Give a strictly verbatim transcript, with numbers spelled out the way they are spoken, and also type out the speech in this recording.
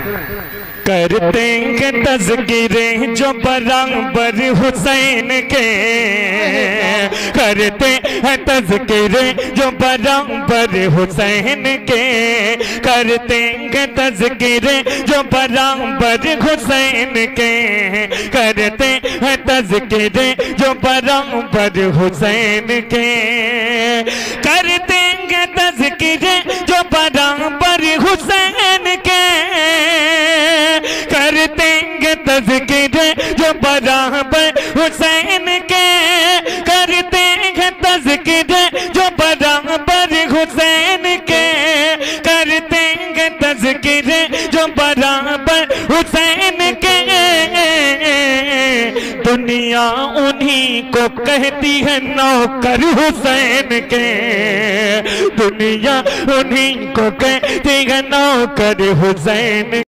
करते हैं तज़किरे जो बराबर हुसैन के, करते हैं तज़किरे जो बराबर हुसैन के, करते हैं तज़किरे जो बराबर हुसैन के, करते हैं तज़किरे जो बराबर हुसैन के, करते हैं तज़किरे जो बराबर हुसैन के, करते हैं तज़किरे जो बराबर हुसैन के, करते हैं तज़किरे जो बराबर हुसैन के, करते हैं तज़किरे जो बराबर हुसैन के। दुनिया उन्हीं को कहती है नौकर हुसैन के, दुनिया उन्हीं को कहती है नौकर हुसैन।